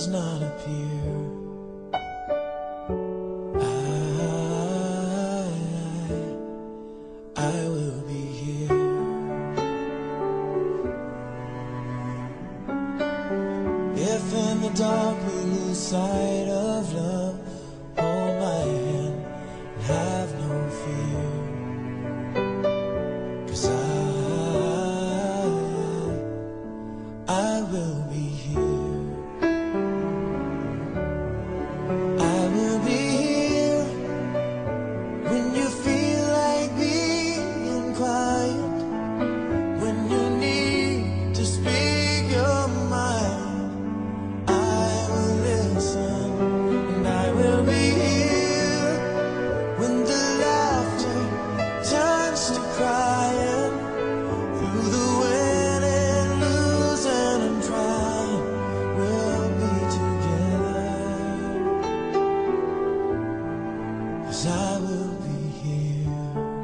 does not appear, I will be here. If in the dark we lose sight of love, hold my hand and have no fear, 'cause I will be here. I will be here when you feel like being quiet, when you need to speak your mind. I will listen, and I will be here when the laughter turns to crying, through the winning, losing, and trying. We'll be together, 'cause I will be here.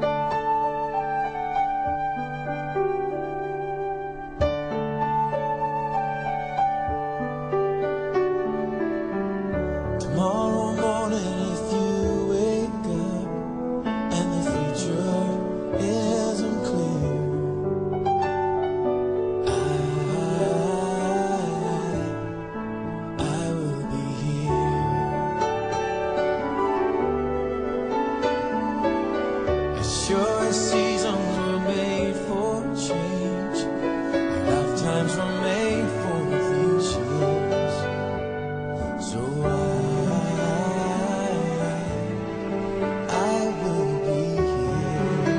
Tomorrow morning, if you wake up and the future isn't clear, I will be here. As sure as seasons were made for change, our lifetimes were made for these years. So I will be here.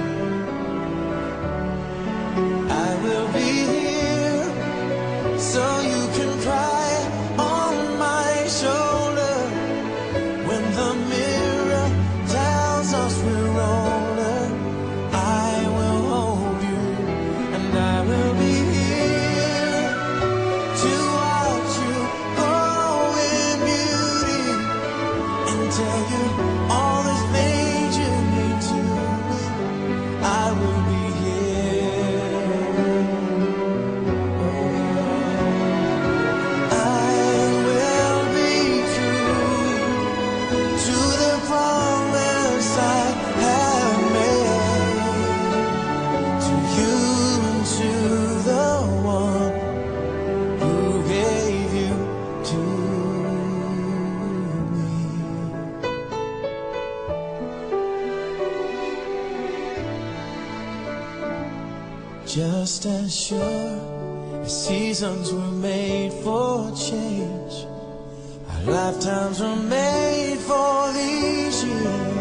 I will be here so you can cry on my shoulder when the mirror tells us we're older. I will hold you, and I will be here to watch you grow in beauty and tell you all the things you need to. I will be here. I will be true to the promise I have made, to you and to the one who gave you to me. Just as sure as seasons were made for change, our lifetimes were made for these years.